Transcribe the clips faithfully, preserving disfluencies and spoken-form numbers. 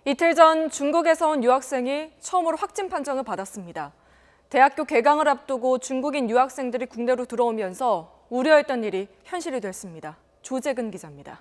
이틀 전 중국에서 온 유학생이 처음으로 확진 판정을 받았습니다. 대학교 개강을 앞두고 중국인 유학생들이 국내로 들어오면서 우려했던 일이 현실이 됐습니다. 조재근 기자입니다.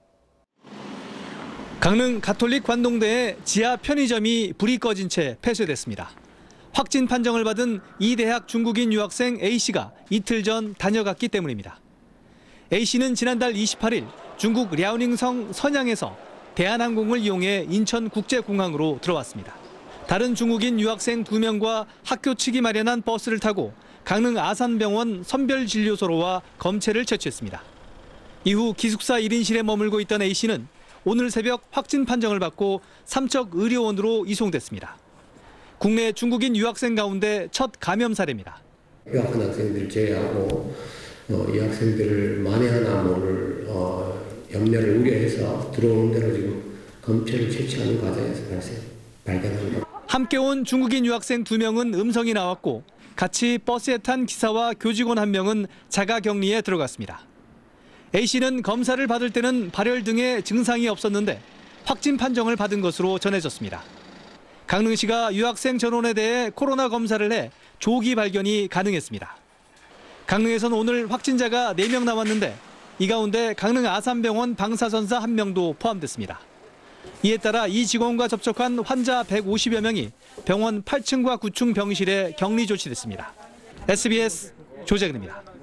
강릉 가톨릭 관동대의 지하 편의점이 불이 꺼진 채 폐쇄됐습니다. 확진 판정을 받은 이 대학 중국인 유학생 A씨가 이틀 전 다녀갔기 때문입니다. A씨는 지난달 이십팔 일 중국 랴오닝성 선양에서 대한항공을 이용해 인천국제공항으로 들어왔습니다. 다른 중국인 유학생 두 명과 학교 측이 마련한 버스를 타고 강릉 아산병원 선별진료소로 와 검체를 채취했습니다. 이후 기숙사 일 인실에 머물고 있던 A씨는 오늘 새벽 확진 판정을 받고 삼척의료원으로 이송됐습니다. 국내 중국인 유학생 가운데 첫 감염 사례입니다. 유학한 학생들을 제외하고 어, 이 학생들을 만에 하나 모를 어, 염려를 우려해서 들어오는 대로 지금 검체를 채취하는 과정에서 발생, 발견한 것. 함께 온 중국인 유학생 두 명은 음성이 나왔고 같이 버스에 탄 기사와 교직원 한 명은 자가격리에 들어갔습니다. A씨는 검사를 받을 때는 발열 등의 증상이 없었는데 확진 판정을 받은 것으로 전해졌습니다. 강릉시가 유학생 전원에 대해 코로나 검사를 해 조기 발견이 가능했습니다. 강릉에서는 오늘 확진자가 네 명 나왔는데 이 가운데 강릉 아산병원 방사선사 한 명도 포함됐습니다. 이에 따라 이 직원과 접촉한 환자 백오십여 명이 병원 팔 층과 구 층 병실에 격리 조치됐습니다. 에스비에스 조재근입니다.